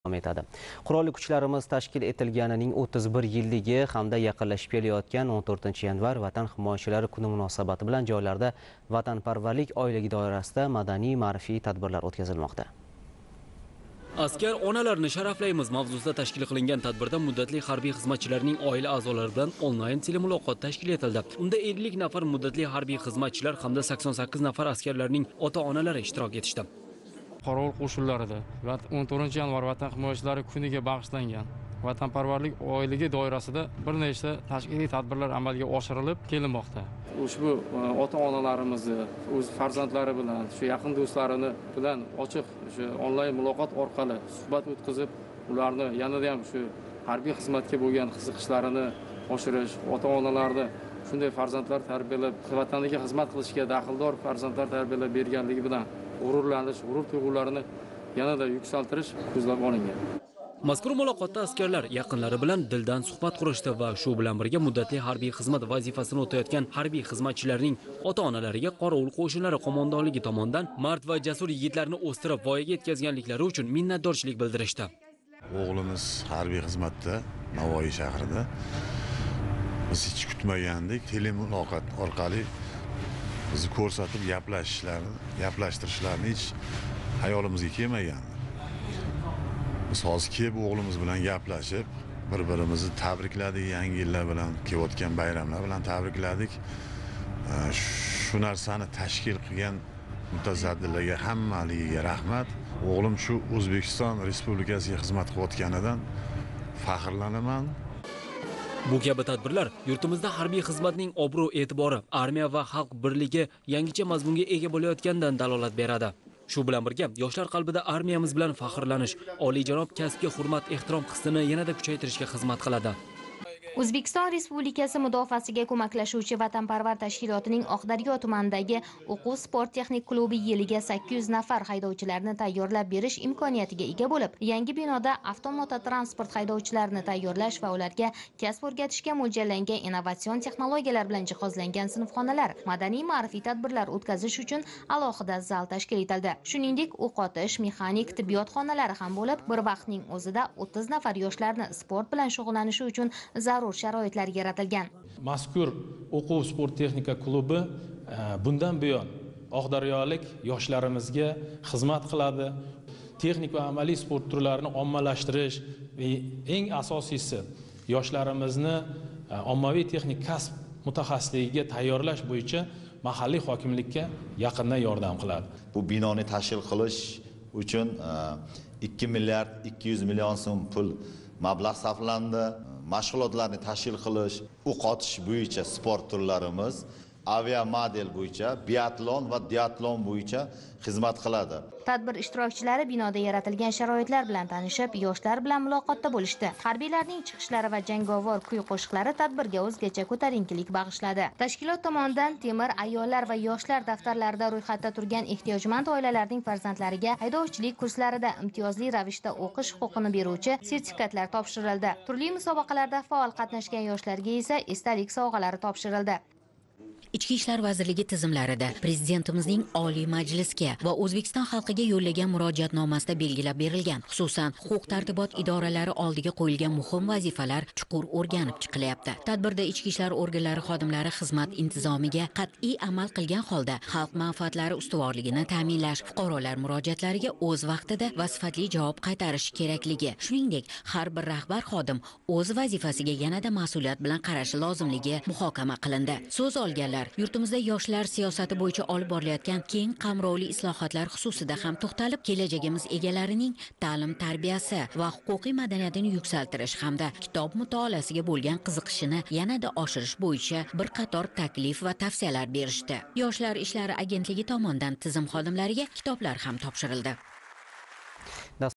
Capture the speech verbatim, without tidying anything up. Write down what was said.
davom etadi. Qurolli kuchlarimiz tashkil etilganining o'ttiz bir yilligi hamda yaqinlashib kelayotgan o'n to'rtinchi yanvar Vatan himoyachilari kuni munosabati bilan joylarda vatanparvarlik oyligi doirasida madaniy ma'rifiy tadbirlar o'tkazilmoqda. Askar onalarni sharaflaymiz mavzusida tashkil qilingan tadbirda muddatli harbiy xizmatchilarning oila a'zolari bilan onlayn telemuloqot tashkil etildi. Unda ellik nafar muddatli harbiy xizmatchilar hamda sakson sakkiz nafar askarlarning ota-onalari ishtirok etishdi. Qorovul qo'shinlarida va o'n to'rtinchi yanvar Vatan himoyachilari kuniga bag'ishlangan vatanparvarlik oyligi doirasida bir nechta tashkiliy tadbirlar amalga oshirilib kelinmoqda. Ushbu ota-onalarimizni o'z farzandlari bilan, shu yaqin do'stlarini bilan ochiq shu onlayn muloqot orqali suhbat o'tkazib, ularni yanada ham shu harbiy xizmatga bo'lgan qiziqishlarini oshirish, ota-onalarni shunday farzandlar tarbiyalab, vataniga xizmat qilishga daxldor farzandlar tarbiyalab berganligi bilan g'ururlanish, g'urur tuyg'ularini yanada yuksaltirish ko'zlab olingan. Mazkur muloqotda askarlar yaqinlari bilan dildan suhbat qurishdi va shu bilan birga muddatli harbiy xizmat vazifasini o'tayotgan harbiy xizmatchilarning ota-onalariga qorovul qo'shinlari qo'mondonligi tomonidan mard va jasur yigitlarni o'stirib voyaga yetkazganliklari uchun minnatdorchilik bildirishdi. O'g'limiz harbiy xizmatda Navoiy shahrida. Biz hech kutmagandik, telemuloqot orqali bizni ko'rsatib gaplashishlarini, gaplashtirishlarini hech hayolimizga kelmagan. Biz hozir kelib o'g'limiz bilan gaplashib, bir-birimizni tabrikladik, yangi yillar bilan, kelayotgan bayramlar bilan tabrikladik. Shu narsani tashkil qilgan mutasaddilarga hammaligiga rahmat. O'g'lim shu O'zbekiston Respublikasiga xizmat qilayotganidan faxrlanaman. Bu kabi tadbirlar yurtimizda harbiy xizmatning obro'-e'tibori, armiya va xalq birligi yangicha mazmunga ega bo'layotganidan dalolat beradi. Shu bilan birga yoshlar qalbida armiyamiz bilan faxrlanish, oliyjanob kasbga hurmat, ehtirom hissini yanada kuchaytirishga xizmat qiladi. O'zbekiston Respublikasi mudofaasiga ko'maklashuvchi vatanparvar tashkilotining Oqdaryo tumanidagi o'quv sport texnik klubi yiliga sakkiz yuz nafar haydovchilarni tayyorlab berish imkoniyatiga ega bo'lib, yangi binoda avtomototransport haydovchilarini tayyorlash va ularga kasb o'rgatishga mo'ljallangan innovatsion texnologiyalar bilan jihozlangan sinfxonalar, madaniy ma'rifiy tadbirlar o'tkazish uchun alohida zal tashkil etildi. Shuningdek, o'q otish, mexanik, tibbiyot xonalari ham bo'lib, bir vaqtning o'zida o'ttiz nafar yoshlarni sport bilan shug'ullanishi uchun zarur sharoitlar yaratilgan. Mazkur o'quv sport texnika klubi bundan buyon oqdaryolik yoshlarimizga xizmat qiladi. Texnik va amaliy sport turlarini ommalashtirish va eng asosiysi yoshlarimizni ommaviy texnik kasb mutaxassisligiga tayyorlash bo'yicha mahalliy hokimlikka yaqindan yordam qiladi. Bu binoni tashkil qilish uchun ikki milliard ikki yuz million so'm pul mablag' sarflandi. Mashg'ulotlarni tashkil qilish, o'q otish bo'yicha sport turlarimiz, avia model bo'yicha, biatlon va diatlon bo'yicha xizmat qiladi. Tadbir ishtirokchilari binoda yaratilgan sharoitlar bilan tanishib, yoshlar bilan muloqotda bo'lishdi. Harbiylarning chiqishlari va jangovar kuy-qo'shiqlari tadbirga o'zgacha ko'tarinkilik bag'ishladi. Tashkilot tomonidan temir ayollar va yoshlar daftarlarida ro'yxatda turgan ehtiyojmand oilalarning farzandlariga haydovchilik kurslarida imtiyozli ravishda o'qish huquqini beruvchi sertifikatlar topshirildi. Turli musobaqalarda faol qatnashgan yoshlarga esa esdalik sovg'alari topshirildi. Ichki ishlar vazirligi tizimlarida Prezidentimizning Oliy Majlisga va O'zbekiston xalqiga yo'llagan murojaatnomasida belgilab berilgan, xususan huquq-tartibot idoralari oldiga qo'yilgan muhim vazifalar chuqur o'rganib chiqilyapti. Tadbirda ichki ishlar organlari xodimlari xizmat intizomiga qat'iy amal qilgan holda xalq manfaatlari ustuvorligini ta'minlash, fuqarolar murojaatlariga o'z vaqtida va sifatli javob qaytarishi kerakligi, shuningdek, har bir rahbar xodim o'z vazifasiga yanada mas'uliyat bilan qarashi lozimligi muhokama qilindi. So'z olganlar yurtimizda yoshlar siyosati bo'yicha olib borilayotgan keng qamrovli islohotlar xususida ham to'xtalib, kelajagimiz egalarining ta'lim tarbiyasi va huquqiy madaniyatini yuksaltirish hamda kitob mutolaasiga bo'lgan qiziqishini yanada oshirish bo'yicha bir qator taklif va tavsiyalar berishdi. Yoshlar ishlari agentligi tomonidan tizim xodimlariga kitoblar ham topshirildi.